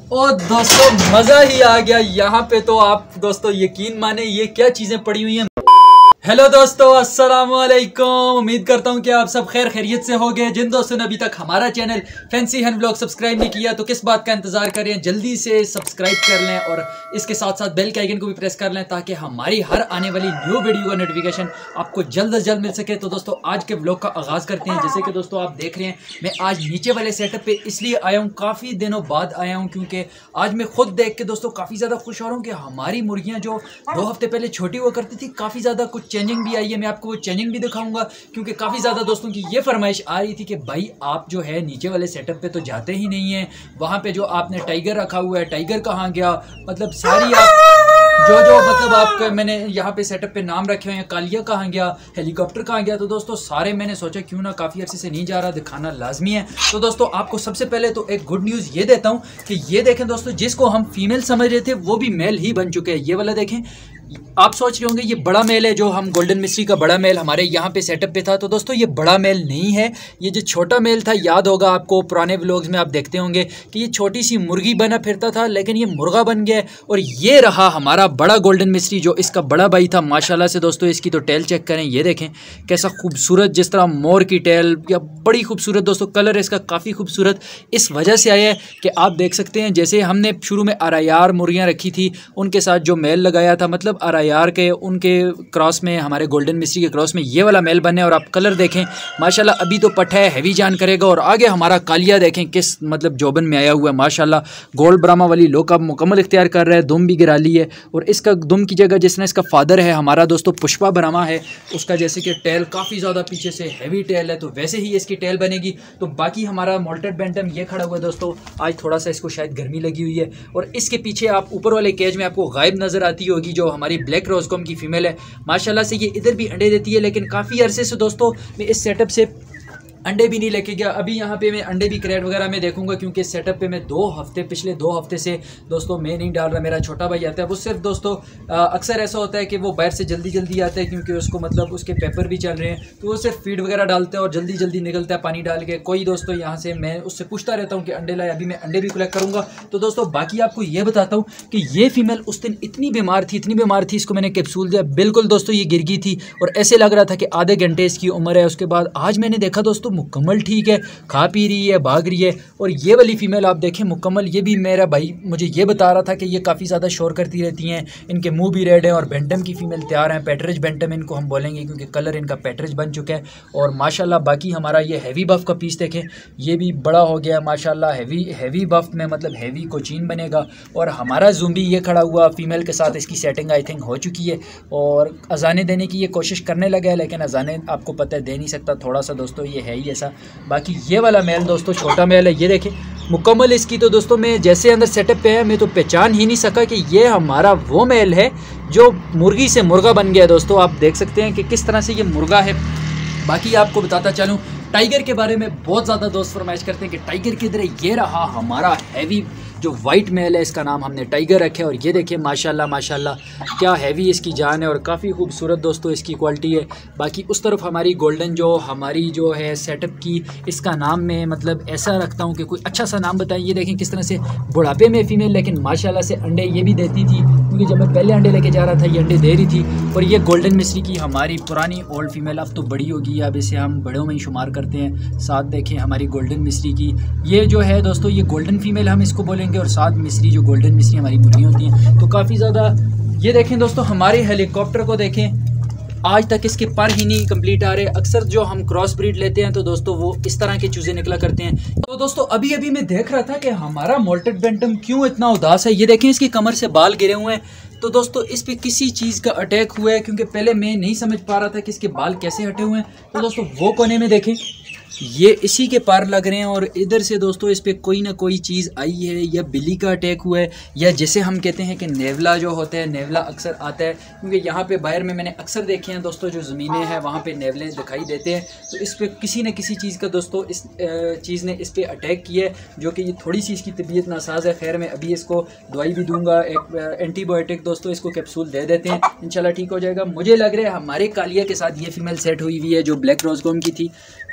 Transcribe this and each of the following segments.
ओ दोस्तों मजा ही आ गया यहाँ पे। तो आप दोस्तों यकीन माने ये क्या चीजें पड़ी हुई हैं। हेलो दोस्तों, अस्सलाम वालेकुम। उम्मीद करता हूँ कि आप सब खैर खैरियत से होंगे। जिन दोस्तों ने अभी तक हमारा channel fancy hand blog subscribe नहीं किया तो किस बात का इंतजार कर रहे हैं, जल्दी से सब्सक्राइब कर लें और इसके साथ साथ बेल के आइकन को भी प्रेस कर लें ताकि हमारी हर आने वाली न्यू वीडियो का नोटिफिकेशन आपको जल्द से जल्द मिल सके। तो दोस्तों आज के ब्लॉग का आगाज़ करते हैं। जैसे कि दोस्तों आप देख रहे हैं, मैं आज नीचे वाले सेटअप पे इसलिए आया हूँ, काफ़ी दिनों बाद आया हूँ, क्योंकि आज मैं खुद देख के दोस्तों काफ़ी ज़्यादा खुश हो रहा हूँ कि हमारी मुर्गियाँ जो 2 हफ्ते पहले छोटी हुआ करती थी, काफ़ी ज़्यादा कुछ चेंजिंग भी आई है। मैं आपको वो चेंजिंग भी दिखाऊंगा क्योंकि काफ़ी ज़्यादा दोस्तों की ये फरमाइश आ रही थी कि भाई आप जो है नीचे वाले सेटअप पे तो जाते ही नहीं हैं, वहाँ पे जो आपने टाइगर रखा हुआ है, टाइगर कहाँ गया, मतलब सारी आप जो मतलब आपका मैंने यहाँ पे सेटअप पे नाम रखे हुए हैं, कालिया कहाँ गया, हेलीकॉप्टर कहाँ गया। तो दोस्तों सारे मैंने सोचा क्यों ना, काफ़ी अरसे से नहीं जा रहा, दिखाना लाजमी है। तो दोस्तों आपको सबसे पहले तो एक गुड न्यूज़ ये देता हूँ कि ये देखें दोस्तों, जिसको हम फीमेल समझ रहे थे वो भी मेल ही बन चुके हैं। ये वाला देखें, आप सोच रहे होंगे ये बड़ा मेल है, जो हम गोल्डन मिस्ट्री का बड़ा मेल हमारे यहाँ पे सेटअप पे था। तो दोस्तों ये बड़ा मेल नहीं है, ये जो छोटा मेल था, याद होगा आपको पुराने व्लॉग्स में आप देखते होंगे कि ये छोटी सी मुर्गी बना फिरता था, लेकिन ये मुर्गा बन गया और ये रहा हमारा बड़ा गोल्डन मिस्ट्री जो इसका बड़ा भाई था। माशाल्लाह से दोस्तों इसकी तो टेल चेक करें, ये देखें कैसा खूबसूरत, जिस तरह मोर की टेल, या बड़ी खूबसूरत दोस्तों। कलर इसका काफ़ी खूबसूरत इस वजह से आया है कि आप देख सकते हैं, जैसे हमने शुरू में आरायार मुर्गियाँ रखी थी, उनके साथ जो मेल लगाया था, मतलब आरायार के उनके क्रॉस में हमारे गोल्डन मिस्ट्री के क्रॉस में ये वाला मेल बने। और आप कलर देखें माशाल्लाह, अभी तो पट्टा है, हैवी जान करेगा। और आगे हमारा कालिया देखें किस मतलब जोबन में आया हुआ है माशाल्लाह, गोल्ड ब्राह्मा वाली लोक अब मुकम्मल इख्तियार कर रहा है, दुम भी गिरा ली है। और इसका दुम की जगह जिसने इसका फादर है हमारा दोस्तों पुष्पा ब्राह्मा है, उसका जैसे कि टेल काफ़ी ज़्यादा पीछे से हैवी टेल है, तो वैसे ही इसकी टेल बनेगी। तो बाकी हमारा मोल्टेड बैंटम ये खड़ा हुआ है दोस्तों, आज थोड़ा सा इसको शायद गर्मी लगी हुई है। और इसके पीछे आप ऊपर वाले केज में आपको गायब नज़र आती होगी जो हमारी ब्लैक रोज़कॉम की फीमेल है। माशाल्लाह से ये इधर भी अंडे देती है, लेकिन काफ़ी अरसे से दोस्तों मैं इस सेटअप से अंडे भी नहीं लेके गया। अभी यहाँ पे मैं अंडे भी क्रेट वगैरह में देखूंगा, क्योंकि इस सेटअप पे मैं पिछले 2 हफ्ते से दोस्तों मैं नहीं डाल रहा। मेरा छोटा भाई आता है, वो सिर्फ दोस्तों अक्सर ऐसा होता है कि वो बाहर से जल्दी आता है, क्योंकि उसको मतलब उसके पेपर भी चल रहे हैं, तो वो सिर्फ फीड वगैरह डालते हैं और जल्दी निकलता है पानी डाल के। कोई दोस्तों यहाँ से मैं उससे पूछता रहता हूँ कि अंडे लाए, अभी मैं अंडे भी कलेक्ट करूँगा। तो दोस्तों बाकी आपको ये बताता हूँ कि ये फीमेल उस दिन इतनी बीमार थी, इसको मैंने कैप्सूल दिया, बिल्कुल दोस्तों ये गिर गई थी और ऐसे लग रहा था कि आधे घंटे इसकी उम्र है। उसके बाद आज मैंने देखा दोस्तों मुकम्मल ठीक है, खा पी रही है, भाग रही है। और ये वाली फीमेल आप देखें मुकम्मल, ये भी मेरा भाई मुझे ये बता रहा था कि ये काफ़ी ज़्यादा शोर करती रहती हैं, इनके मुंह भी रेड है। और बेंटम की फीमेल तैयार हैं, पैटरेज बेंटम इनको हम बोलेंगे क्योंकि कलर इनका पैटरेज बन चुका है। और माशाल्लाह बाकी हमारा ये हैवी बफ का पीस देखें, ये भी बड़ा हो गया माशाल्लाह, हैवी बफ में मतलब हैवी कोचीन बनेगा। और हमारा ज़ुम्बी ये खड़ा हुआ फीमेल के साथ, इसकी सेटिंग आई थिंक हो चुकी है और अजाने देने की ये कोशिश करने लगा है, लेकिन अजाने आपको पता है दे नहीं सकता, थोड़ा सा दोस्तों ये है ही ऐसा। बाकी ये वाला मेल दोस्तों छोटा मेल है, ये देखें मुकम्मल इसकी। तो दोस्तों मैं जैसे अंदर सेटअप पे है, मैं तो पहचान ही नहीं सका कि ये हमारा वो मेल है जो मुर्गी से मुर्गा बन गया। दोस्तों आप देख सकते हैं कि किस तरह से ये मुर्गा है। बाकी आपको बताता चलूँ टाइगर के बारे में, बहुत ज़्यादा दोस्त फरमाइश करते हैं कि टाइगर किधर है। ये रहा हमारा हैवी जो वाइट मेल है, इसका नाम हमने टाइगर रखे। और ये देखिए माशाल्लाह क्या हैवी इसकी जान है और काफ़ी खूबसूरत दोस्तों इसकी क्वालिटी है। बाकी उस तरफ हमारी गोल्डन जो हमारी जो है सेटअप की, इसका नाम मैं मतलब ऐसा रखता हूँ कि कोई अच्छा सा नाम बताएं। ये देखें किस तरह से बुढ़ापे में फीमेल, लेकिन माशाल्लाह से अंडे ये भी देती थी, क्योंकि जब मैं पहले अंडे लेके जा रहा था ये अंडे दे रही थी। और ये गोल्डन मिस्ट्री की हमारी पुरानी ओल्ड फीमेल, अब तो बड़ी होगी, अब इसे हम बड़ों में ही शुमार करते हैं। साथ देखें हमारी गोल्डन मिस्ट्री की, ये जो है दोस्तों ये गोल्डन फीमेल हम इसको बोलेंगे, और साथ मिस्री जो गोल्डन मिस्री हमारी मुर्गियाँ होती हैं। तो काफ़ी ज़्यादा ये देखें दोस्तों हमारे हेलीकॉप्टर को देखें, आज तक इसके पर ही नहीं कंप्लीट आ रहे। अक्सर जो हम क्रॉस ब्रीड लेते हैं तो दोस्तों वो इस तरह के चूजे निकला करते हैं। तो दोस्तों अभी मैं देख रहा था कि हमारा मोल्टेड बेंटम क्यों इतना उदास है। ये देखें इसकी कमर से बाल गिरे हुए हैं, तो दोस्तों इस पे किसी चीज़ का अटैक हुआ है, क्योंकि पहले मैं नहीं समझ पा रहा था कि इसके बाल कैसे हटे हुए हैं। तो दोस्तों वो कोने में देखें, ये इसी के पार लग रहे हैं और इधर से दोस्तों इस पे कोई ना कोई चीज़ आई है, या बिल्ली का अटैक हुआ है, या जैसे हम कहते हैं कि नेवला जो होता है, नेवला अक्सर आता है, क्योंकि यहाँ पे बाहर में मैंने अक्सर देखे हैं दोस्तों जो ज़मीनें हैं वहाँ पे नेवले दिखाई देते हैं। तो इस पे किसी न किसी चीज़ का दोस्तों इस चीज़ ने इस पर अटैक किया है, जो कि ये थोड़ी सी इसकी तबीयत नासाज है। खैर मैं अभी इसको दवाई भी दूंगा, एक एंटीबायोटिक दोस्तों इसको कैप्सूल दे देते हैं, इंशाल्लाह ठीक हो जाएगा। मुझे लग रहा है हमारे कालिया के साथ ये फीमेल सेट हुई हुई है जो ब्लैक रोज़कॉम की थी, लेकिन किस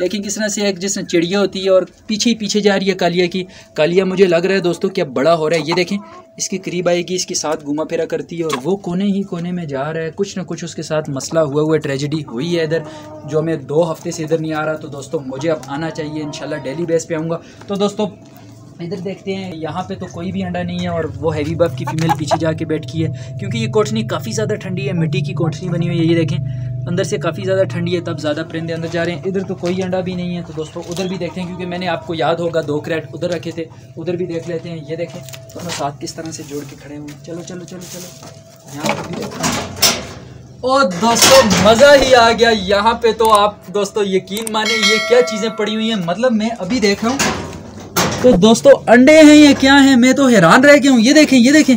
तरह से एक जिसमें चिड़िया होती है और पीछे ही पीछे जा रही है कालिया की। कालिया मुझे लग रहा है दोस्तों कि अब बड़ा हो रहा है। ये देखें, इसके करीब आएगी, इसके साथ घुमा फिरा करती है और वो कोने ही कोने में जा रहा है। कुछ ना कुछ उसके साथ मसला हुआ है, ट्रेजेडी हुई है इधर, जो मैं 2 हफ्ते से इधर नहीं आ रहा। तो दोस्तों मुझे अब आना चाहिए, इंशाल्लाह डेली बेस पे आऊँगा। तो दोस्तों इधर देखते हैं, यहाँ पे तो कोई भी अंडा नहीं है और वो हैवी बफ की फीमेल पीछे जाके बैठी है, क्योंकि ये कोठनी काफ़ी ज़्यादा ठंडी है, मिट्टी की कोठनी बनी हुई है। ये देखें, अंदर से काफ़ी ज़्यादा ठंडी है, तब ज़्यादा परिंदे अंदर जा रहे हैं। इधर तो कोई अंडा भी नहीं है। तो दोस्तों उधर भी देखते हैं, क्योंकि मैंने आपको याद होगा 2 क्रैट उधर रखे थे, उधर भी देख लेते हैं। ये देखें दोनों साथ किस तरह से जोड़ के खड़े हुए हैं। चलो चलो चलो चलो, यहाँ पर भी देखते हैं। और दोस्तों मज़ा ही आ गया यहाँ पे। तो आप दोस्तों यकीन माने ये क्या चीज़ें पड़ी हुई हैं, मतलब मैं अभी देख रहा हूँ तो दोस्तों अंडे हैं ये क्या हैं, मैं तो हैरान रह गया हूँ। ये देखें, ये देखें,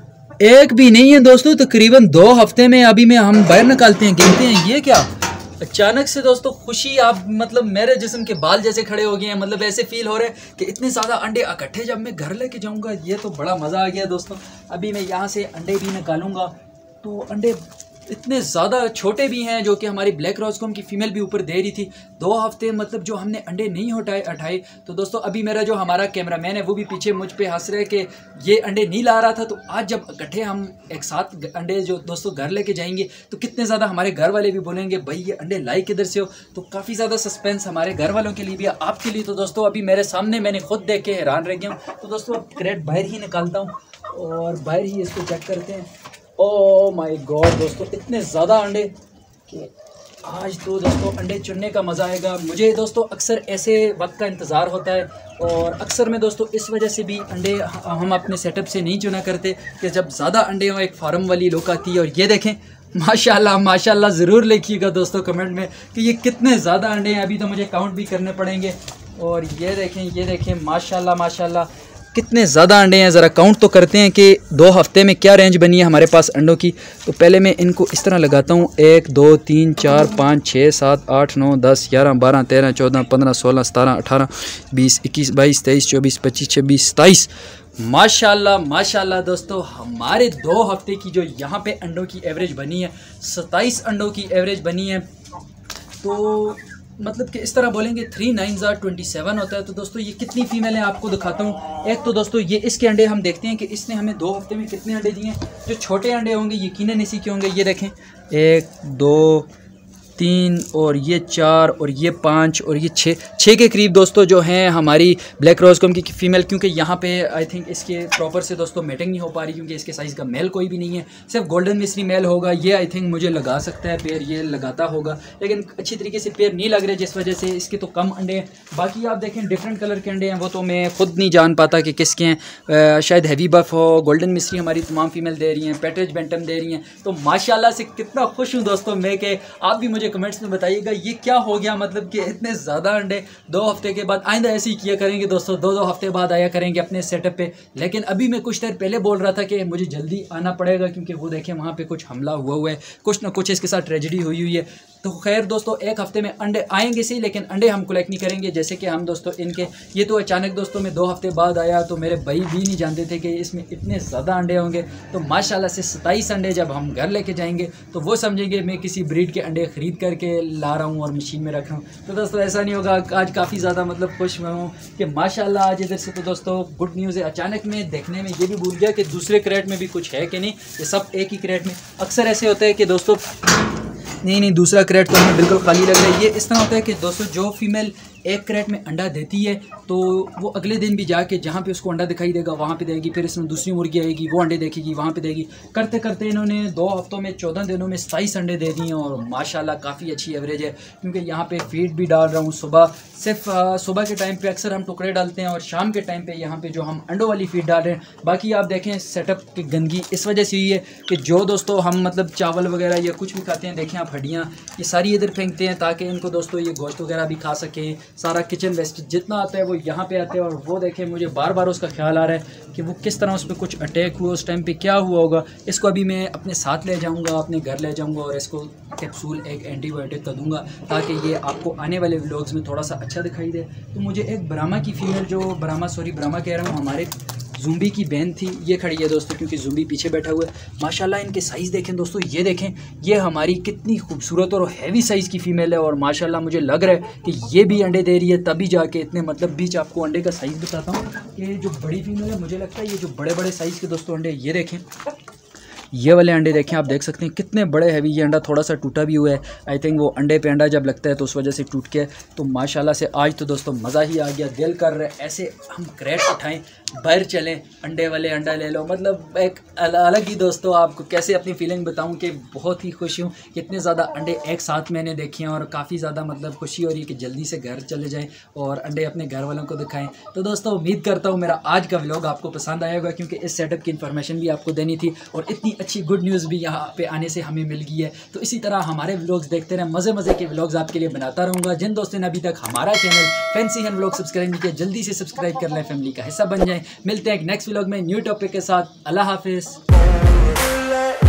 एक भी नहीं है दोस्तों। तकरीबन 2 हफ्ते में अभी में हम बाहर निकालते हैं, गिनते हैं। ये क्या अचानक से दोस्तों खुशी, आप मतलब मेरे जिस्म के बाल जैसे खड़े हो गए हैं। मतलब ऐसे फील हो रहा है कि इतने ज़्यादा अंडे इकट्ठे जब मैं घर लेके जाऊँगा, ये तो बड़ा मज़ा आ गया दोस्तों। अभी मैं यहाँ से अंडे भी निकालूंगा तो अंडे इतने ज़्यादा छोटे भी हैं, जो कि हमारी ब्लैक रोज़कॉम की फ़ीमेल भी ऊपर दे रही थी। 2 हफ्ते मतलब जो हमने अंडे नहीं उठाए। तो दोस्तों अभी मेरा जो हमारा कैमरामैन है वो भी पीछे मुझ पे हंस रहे कि ये अंडे नहीं ला रहा था। तो आज जब इकट्ठे हम एक साथ अंडे जो दोस्तों घर लेके जाएंगे तो कितने ज़्यादा हमारे घर वाले भी बोलेंगे भाई ये अंडे लाई किधर से हो। तो काफ़ी ज़्यादा सस्पेंस हमारे घर वालों के लिए भी, आपके लिए। तो दोस्तों अभी मेरे सामने मैंने खुद देख के हैरान रह गया हूँ। तो दोस्तों अब क्रेट बाहर ही निकालता हूँ और बाहर ही इसको चेक करते हैं। ओह माय गॉड दोस्तों, इतने ज़्यादा अंडे कि आज तो दोस्तों अंडे चुनने का मज़ा आएगा। मुझे दोस्तों अक्सर ऐसे वक्त का इंतज़ार होता है और अक्सर में दोस्तों इस वजह से भी अंडे हम अपने सेटअप से नहीं चुना करते कि जब ज़्यादा अंडे हो एक फार्म वाली लुक आती है। और ये देखें माशाल्लाह माशाल्लाह, ज़रूर लिखिएगा दोस्तों कमेंट में कि ये कितने ज़्यादा अंडे हैं। अभी तो मुझे काउंट भी करने पड़ेंगे। और ये देखें माशाल्लाह माशाल्लाह कितने ज़्यादा अंडे हैं। ज़रा काउंट तो करते हैं कि 2 हफ्ते में क्या रेंज बनी है हमारे पास अंडों की। तो पहले मैं इनको इस तरह लगाता हूँ, 1 2 3 4 5 6 7 8 9 10 11 12 13 14 15 16 17 18 20 21 22 23 24 25 26 27। माशाल्लाह माशाल्लाह दोस्तों, हमारे 2 हफ्ते की जो यहाँ पे अंडों की एवरेज बनी है 27 अंडों की एवरेज बनी है। तो मतलब कि इस तरह बोलेंगे 3 9 27 होता है। तो दोस्तों ये कितनी फीमेल है आपको दिखाता हूँ। एक तो दोस्तों ये इसके अंडे हम देखते हैं कि इसने हमें 2 हफ्ते में कितने अंडे दिए हैं। जो छोटे अंडे होंगे यकीनन इसी के होंगे। ये देखें 1 2 3 और ये 4 और ये 5 और ये 6 के करीब दोस्तों जो हैं हमारी ब्लैक रोज़कॉम की फ़ीमेल। क्योंकि यहाँ पे आई थिंक इसके प्रॉपर से दोस्तों मेटिंग नहीं हो पा रही, क्योंकि इसके साइज़ का मेल कोई भी नहीं है, सिर्फ गोल्डन मिस्री मेल होगा। ये आई थिंक मुझे लगा सकता है पेयर, ये लगाता होगा, लेकिन अच्छी तरीके से पेयर नहीं लग रहे, जिस वजह से इसके तो कम अंडे हैं। बाकी आप देखें डिफरेंट कलर के अंडे हैं, वो तो मैं खुद नहीं जान पाता कि किसके हैं। शायद हैवी बफ हो, गोल्डन मिस्री हमारी तमाम फीमेल दे रही हैं, पैट्रिज बेंटम दे रही हैं। तो माशाल्लाह से कितना खुश हूँ दोस्तों मैं कि आप भी मुझे कमेंट्स में बताइएगा ये क्या हो गया, मतलब कि इतने ज़्यादा अंडे 2 हफ्ते के बाद। आइंदा ऐसे ही किया करेंगे दोस्तों, 2 हफ्ते बाद आया करेंगे अपने सेटअप पे। लेकिन अभी मैं कुछ देर पहले बोल रहा था कि मुझे जल्दी आना पड़ेगा, क्योंकि वो देखें वहाँ पे कुछ हमला हुआ है, कुछ ना कुछ इसके साथ ट्रेजेडी हुई है। तो खैर दोस्तों 1 हफ्ते में अंडे आएंगे सही, लेकिन अंडे हम कलेक्ट नहीं करेंगे। जैसे कि हम दोस्तों इनके ये तो अचानक दोस्तों में 2 हफ्ते बाद आया, तो मेरे भाई भी नहीं जानते थे कि इसमें इतने ज़्यादा अंडे होंगे। तो माशाल्लाह से 27 अंडे जब हम घर लेके जाएंगे तो वो समझेंगे मैं किसी ब्रीड के अंडे ख़रीद करके ला रहा हूँ और मशीन में रख रहा हूँ। तो दोस्तों ऐसा नहीं होगा। आज काफ़ी ज़्यादा मतलब खुश मैं हूँ कि माशाल्लाह आज इधर से तो दोस्तों गुड न्यूज़ है। अचानक में देखने में ये भी भूल गया कि दूसरे क्रेट में भी कुछ है कि नहीं, ये सब एक ही क्रेट में। अक्सर ऐसे होता है कि दोस्तों नहीं दूसरा क्रेट तो हमें बिल्कुल खाली लग रहा है। ये इस तरह होता है कि दोस्तों जो फीमेल एक क्रेट में अंडा देती है तो वो अगले दिन भी जाके जहाँ पे उसको अंडा दिखाई देगा वहाँ पे देगी, फिर इसमें दूसरी मुर्गी आएगी वो अंडे देखेगी वहाँ पे देगी। करते करते इन्होंने 2 हफ्तों में 14 दिनों में 27 अंडे दे दिए और माशाल्लाह काफ़ी अच्छी एवरेज है। क्योंकि यहाँ पे फीड भी डाल रहा हूँ सुबह, सिर्फ सुबह के टाइम पे अक्सर हम टुकड़े डालते हैं और शाम के टाइम पे यहाँ पे जो हम अंडों वाली फीड डाल रहे हैं। बाकी आप देखें सेटअप की गंदगी इस वजह से हुई है कि जो दोस्तों हम मतलब चावल वगैरह या कुछ भी खाते हैं, देखें आप हड्डियाँ ये सारी इधर फेंकते हैं ताकि इनको दोस्तों ये गोश्त वगैरह भी खा सकें। सारा किचन वेस्ट जितना आता है वो यहाँ पे आते हैं। और वो देखें मुझे बार बार उसका ख्याल आ रहा है कि वो किस तरह उस पर कुछ अटैक हुआ, उस टाइम पे क्या हुआ होगा। इसको अभी मैं अपने साथ ले जाऊँगा, अपने घर ले जाऊँगा और इसको कैप्सूल एक एंटीबायोटिक का दूंगा ताकि ये आपको आने वाले व्लॉग्स में थोड़ा सा अच्छा दिखाई दे। तो मुझे एक ब्राह्मा की फीमेल जो ब्राह्मा कह रहा हूँ हमारे ज़ुम्बी की बहन थी, ये खड़ी है दोस्तों, क्योंकि ज़ुम्बी पीछे बैठा हुआ है। माशाल्लाह इनके साइज़ देखें दोस्तों, ये देखें, ये हमारी कितनी खूबसूरत और हैवी साइज़ की फ़ीमेल है। और माशाल्लाह मुझे लग रहा है कि ये भी अंडे दे रही है, तभी जाके इतने मतलब बीच आपको अंडे का साइज़ बताता हूँ कि जो बड़ी फीमेल है, मुझे लगता है ये जो बड़े बड़े साइज़ के दोस्तों अंडे, ये देखें, ये वाले अंडे देखें, आप देख सकते हैं कितने बड़े हैवी। ये अंडा थोड़ा सा टूटा भी हुआ है, आई थिंक वो अंडे पे अंडा जब लगता है तो उस वजह से टूट गया। तो माशाल्लाह से आज तो दोस्तों मज़ा ही आ गया, दिल कर रहा है ऐसे हम क्रेट उठाएं, बाहर चलें, अंडे वाले अंडा ले लो। मतलब एक अलग ही दोस्तों, आपको कैसे अपनी फीलिंग बताऊं कि बहुत ही खुश हूँ। इतने ज़्यादा अंडे एक साथ मैंने देखे हैं और काफ़ी ज़्यादा मतलब खुशी हो रही है कि जल्दी से घर चले जाएं और अंडे अपने घर वालों को दिखाएं। तो दोस्तों उम्मीद करता हूँ मेरा आज का व्लॉग आपको पसंद आया होगा, क्योंकि इस सेटअप की इन्फॉर्मेशन भी आपको देनी थी और इतनी अच्छी गुड न्यूज़ भी यहाँ पे आने से हमें मिल गई है। तो इसी तरह हमारे व्लॉग्स देखते रहें, मज़े के व्लॉग्स आपके लिए बनाता रहूँगा। जिन दोस्तों ने अभी तक हमारा channel fancy hand vlog subscribe नहीं किया, जल्दी से सब्सक्राइब कर लें, फैमिली का हिस्सा बन जाएं। मिलते हैं एक नेक्स्ट व्लॉग में न्यू टॉपिक के साथ। अल्लाह हाफिज़।